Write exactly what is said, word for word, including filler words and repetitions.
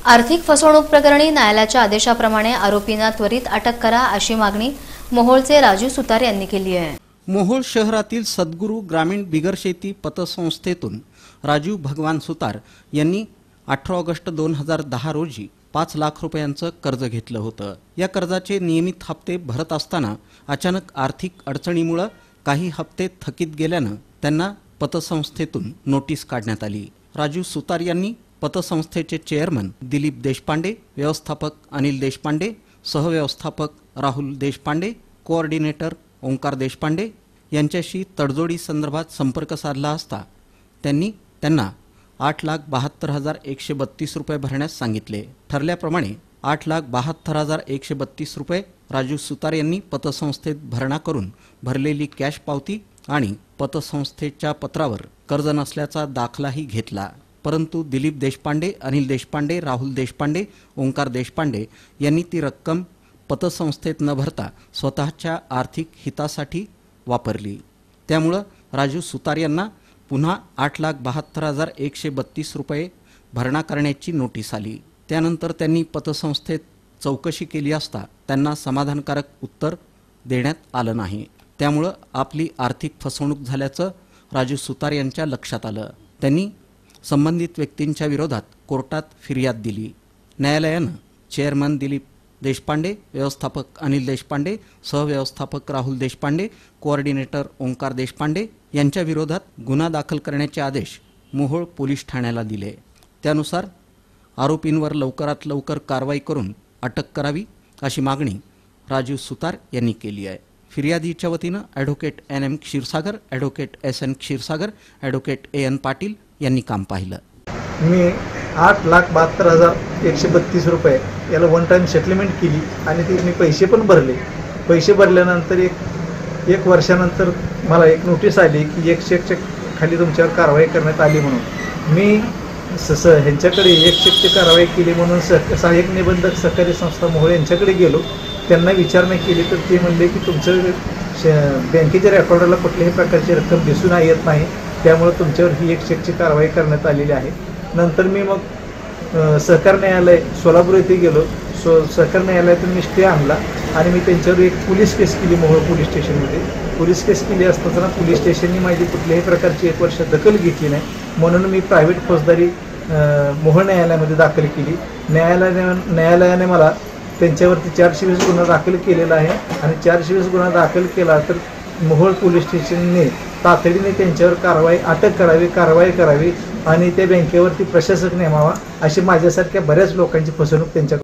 आर्थिक फसवणूक प्रकरणी न्यायालयाच्या आदेशाप्रमाणे आरोपींना त्वरित अटक करा अशी मागणी मोहोळचे राजू सुतार यांनी केली आहे। मोहोळ शहरातील सद्गुरू ग्रामीण बिगर शेती पतसंस्थेतून राजू भगवान सुतार यांनी अठरा ऑगस्ट दोन हजार दहा रोजी पाच लाख रुपयांचं कर्ज घेतलं होतं। या कर्जाचे नियमित हप्ते भरत असताना अचानक आर्थिक अडचणीमुळे काही हप्ते थकीत गेल्यानं त्यांना पतसंस्थेतून नोटीस काढण्यात आली। राजू सुतार यांनी पतसंस्थेचे चेअरमन दिलीप देशपांडे, व्यवस्थापक अनिल देशपांडे, सहव्यवस्थापक राहुल देशपांडे, कोऑर्डिनेटर ओंकार देशपांडे यांच्याशी तडजोडी संदर्भात संपर्क साधला असता त्यांनी त्यांना आठ लाख बहात्तर हजार एकशे बत्तीस रुपये भरण्यास सांगितले। ठरल्याप्रमाणे आठ लाख बहात्तर हजार एकशे बत्तीस रुपये राजू सुतार यांनी पतसंस्थेत भरणा करून भरलेली कॅश पावती आणि पतसंस्थेच्या पत्रावर कर्ज नसल्याचा दाखलाही घेतला। परंतु दिलीप देशपांडे, अनिल देशपांडे, राहुल देशपांडे, ओंकार देशपांडे यांनी ती रक्कम पतसंस्थेत न भरता स्वतःच्या आर्थिक हितासाठी वापरली। त्यामुळे राजू सुतार यांना पुन्हा आठ लाख बहात्तर हजार एकशे बत्तीस रुपये भरणा करण्याची नोटीस आली। त्यानंतर त्यांनी पतसंस्थेत चौकशी केली असता त्यांना समाधानकारक उत्तर देण्यात आलं नाही। त्यामुळे आपली आर्थिक फसवणूक झाल्याचं राजू सुतार यांच्या लक्षात आलं। त्यांनी संबंधित व्यक्तींच्या विरोधात कोर्टात फिर्याद दिली। न्यायालयानं चेअरमन दिलीप देशपांडे, व्यवस्थापक अनिल देशपांडे, सहव्यवस्थापक राहुल देशपांडे, कोऑर्डिनेटर ओंकार देशपांडे यांच्या विरोधात गुन्हा दाखल करण्याचे आदेश मोहोळ पोलीस ठाण्याला दिले। त्यानुसार आरोपींवर लवकरात लवकर कारवाई करून अटक करावी अशी मागणी राजू सुतार यांनी केली आहे। फिर्यादीच्या वतीनं advocate N M Kshirsagar, advocate S N Kshirsagar, advocate A N Patil यांनी काम पाहिलं। मी आठ लाख बहात्तर हजार एकशे बत्तीस रुपये याला वन टाइम सेटलमेंट केली आणि ते मी पैसे पण भरले। पैसे भरल्यानंतर एक एक वर्षानंतर मला एक नोटीस आली की एक चेकच्या खाली तुमच्यावर कारवाई करण्यात आली म्हणून मी स ह्यांच्याकडे एक चेकची कारवाई केली म्हणून सह सहाय्यक निबंधक सहकारी संस्था मोहोळ यांच्याकडे गेलो। त्यांना विचारणा केली तर ते म्हणले की तुमचं बँकेच्या रेकॉर्डला कुठल्याही प्रकारची रक्कम दिसून येत नाही, त्यामुळे तुमच्यावर ही एक चेकची कारवाई करण्यात आलेली आहे। नंतर मी मग सहकार न्यायालय सोलापूर येथे गेलो। सो सहकार न्यायालयातून मी स्टे आणला आणि मी त्यांच्यावर एक पोलीस केस केली मोहोळ पोलीस स्टेशनमध्ये। पोलीस केस केली असताना पोलीस स्टेशनने माझी कुठल्याही प्रकारची एक वर्ष दखल घेतली नाही, म्हणून मी प्रायव्हेट फौजदारी मोहोळ न्यायालयामध्ये दाखल केली। न्यायालयाने न्यायालयाने मला त्यांच्यावरती चारशे वीस गुन्हा दाखल केलेला आहे आणि चारशे वीस गुन्हा दाखल केला तर मोहोळ पोलीस स्टेशनने तातडीने त्यांच्यावर कारवाई अटक करावी कारवाई करावी आणि त्या बँकेवरती प्रशासक नेमावा अशी माझ्यासारख्या बऱ्याच लोकांची फसवणूक त्यांच्या